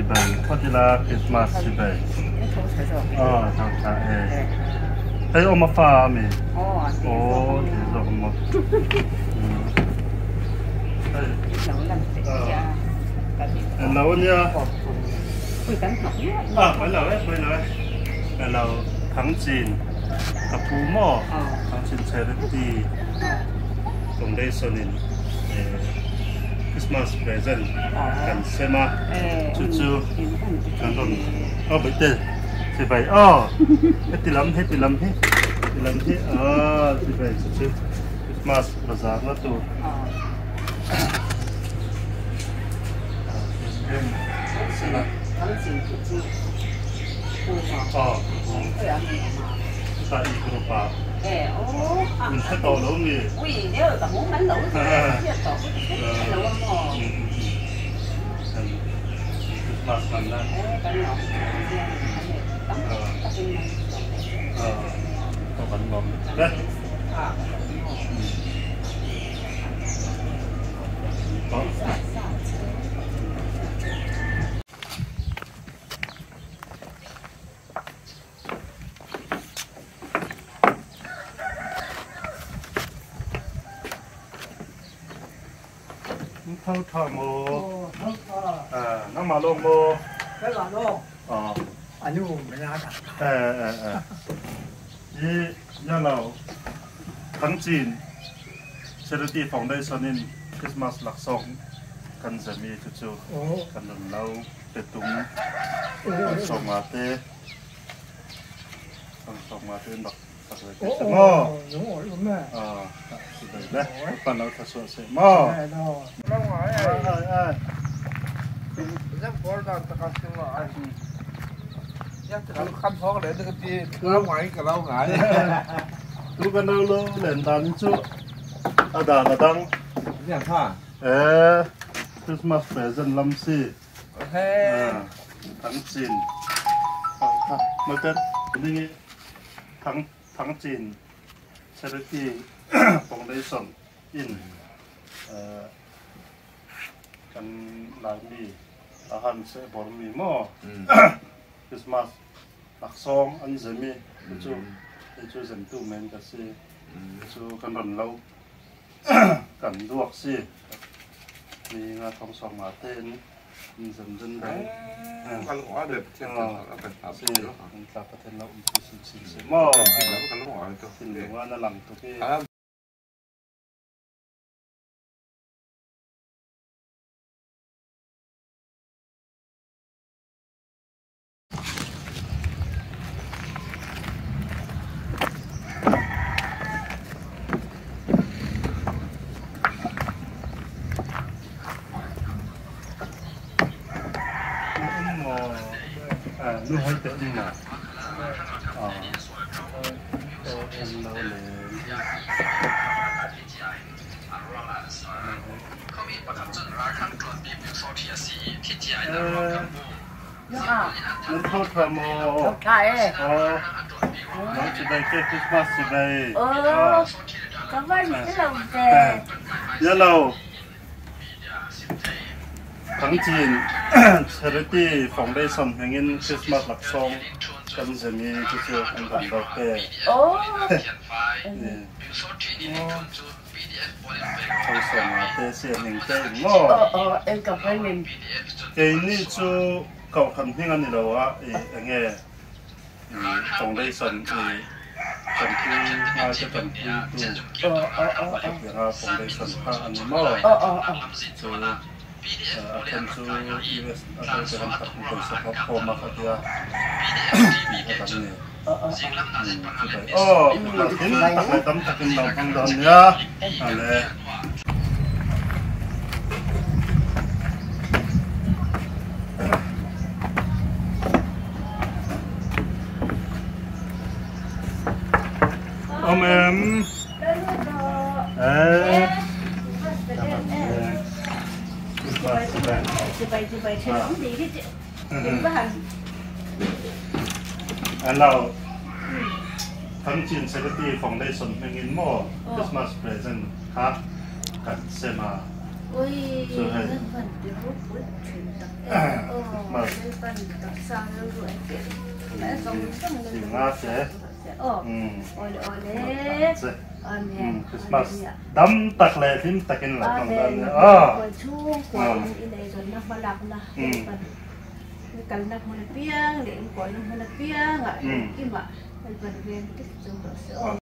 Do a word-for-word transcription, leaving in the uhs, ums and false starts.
bay, Fatila Christmas si bay. Oh, tao cha eh. Hey, oma fa mi. Oh, Oh, thì rồi một. Lâu nha. À, phải lâu đấy, phải lâu đấy. Phải lâu tháng chín, cặp phú mò, tháng chín charity, foundation Christmas present, cần xem à, chú chú, cần còn, oh bây giờ, thì vậy, oh, hết thì lắm, hết thì lắm hết, thì lắm hết, oh, thì vậy, chú chú, Christmas bazaar nó tu. Oh, tại Europa. Eh, oh, Mình sẽ tổ lỗ nghề. ui, nếu là muốn bánh lẩu thì sẽ tổ cái lẩu ăn mò. Christmas mình đó. Eh, bánh lẩu. Ờ, có bánh ngon. Đấy. Có. thâu thò mô, à nó mà lô mô, cái là lô, ờ, anh yêu mình ăn à, ờ ờ ờ, y nhà nào tháng chín, charity foundation in Christmas lạc song, kan zami chu chu, kan lun lau, petung, kan song ate, kan song ate nak. Ồ, đúng rồi, đúng rồi. Ờ, đấy, phần nào thật sự sẽ mò. Lâu rồi, Ai ai. rất có là tất cả những loại. Nhất là khăn phó để được đi lâu ngoài cả lâu ngại. Lúc cái nào lâu lên tan chú, à đã là đăng. Nhận hả? Ê, Christmas present lâm si. Thế. Tháng chín. Mới kết, cái gì? Tháng tháng chín. Charity foundation in kan lagi tahan se bormi mo Christmas laksong an zemi itu itu zentu men kasi itu kan ron lau kan duak si ni nga thong song ma ten dần dần đấy Kan hóa được trên đó kan tập si kan tập ten lau itu si si mo kan hóa được tin wa na lang to ki à nuôi hơi tệ nhưng mà ờ em lâu lên nó thâu thầm mồ Cái ờ nó chỉ đây cái Christmas chỉ đây ờ, có bao nhiêu cái lồng về. Yellow tháng chín charity foundation hangin Christmas lạc song kan zemi chu chu kan kan dok te Ồ. thong song ma te se ning te mo Ờ ờ, em gặp với mình. ke ni chu cậu kan hing ani lo wa e nge foundation e kan tu ma che kan tu Ờ ờ ờ tu ờ. ha foundation ha ani mo Ờ ờ ờ. so akan su U S atau dalam satu konsep koma dia katanya oh makin tak letam takin lampang dan ya ale om em eh Chị bày chị bày chị nói gì đấy chị. Đừng có hành. Hello. tháng chín Charity Foundation hangin mo Christmas present ha kan sema ôi nên phần tiêu bút chuyển tập ờ nên phần tập sao nó rồi cái lẽ xong xong thì ngã sẽ ờ ôi ôi đấy Christmas đâm tắc lệ phim takin là bằng đàn à quần chuông quần in đây rồi nó vào làm na cần nắp một piếng để quần một piếng ạ kim ạ phần viên tích dùng